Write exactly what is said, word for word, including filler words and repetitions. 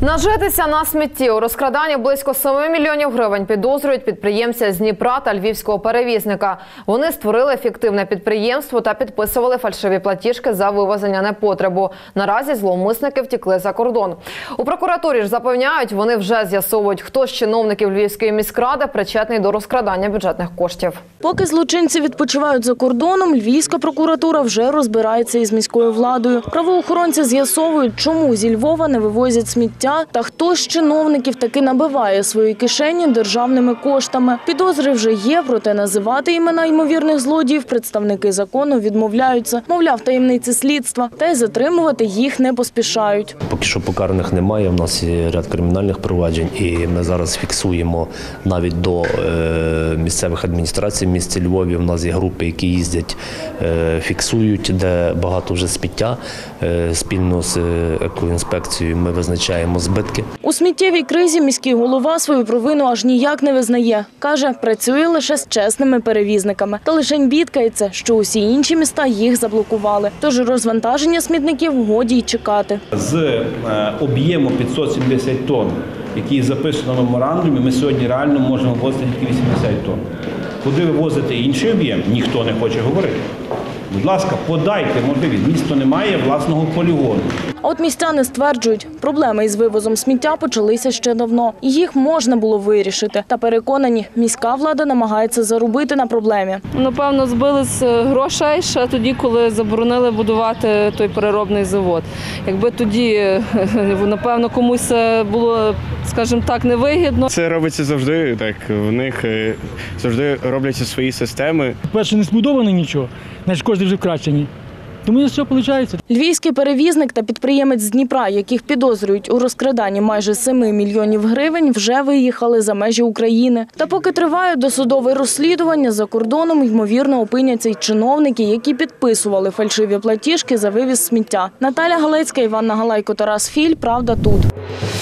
Нажитися на смітті. У розкраданні близько семи мільйонів гривень підозрюють підприємця з Дніпра та львівського перевізника. Вони створили фіктивне підприємство та підписували фальшиві платіжки за вивезення непотребу. Наразі зловмисники втекли за кордон. У прокуратурі ж запевняють, вони вже з'ясовують, хто з чиновників Львівської міськради причетний до розкрадання бюджетних коштів. Поки злочинці відпочивають за кордоном, Львівська прокуратура вже розбирається із міською владою. Правоохоронці з'ясовують, чому зі Львова не вивозять сміття та хто з чиновників таки набиває свої кишені державними коштами. Підозри вже є, проте називати імена ймовірних злодіїв представники закону відмовляються. Мовляв, таємниці слідства, та й затримувати їх не поспішають. Поки що покараних немає, в нас є ряд кримінальних проваджень, і ми зараз фіксуємо навіть до е, місцевих адміністрацій в місті Львові. У нас є групи, які їздять, е, фіксують, де багато вже сміття. Е, спільно з екоінспекцією ми визначаємо збитки. У сміттєвій кризі міський голова свою провину аж ніяк не визнає. Каже, працює лише з чесними перевізниками. Та лишень бідкається, що усі інші міста їх заблокували. Тож розвантаження смітників годі й чекати. З об'єму п'ятсот сімдесят тонн, який записано в меморандумі, ми сьогодні реально можемо вивозити тільки вісімдесят тонн. Куди вивозити інший об'єм, ніхто не хоче говорити. Будь ласка, подайте можливість. Місто не має власного полігону. А от містяни стверджують, проблеми із вивозом сміття почалися ще давно. І їх можна було вирішити. Та переконані, міська влада намагається заробити на проблемі. Напевно, збили з грошей ще тоді, коли заборонили будувати той переробний завод. Якби тоді, напевно, комусь це було, скажімо так, невигідно. Це робиться завжди, так, в них завжди робляться свої системи. Перше, не збудовано нічого, значить кошти вже вкрачені. Тому не все виходить. Львівський перевізник та підприємець з Дніпра, яких підозрюють у розкраданні майже семи мільйонів гривень, вже виїхали за межі України. Та поки триває досудове розслідування, за кордоном, ймовірно, опиняться й чиновники, які підписували фальшиві платіжки за вивіз сміття. Наталя Галецька, Іван Нагалайко, Тарас Філь. Правда тут.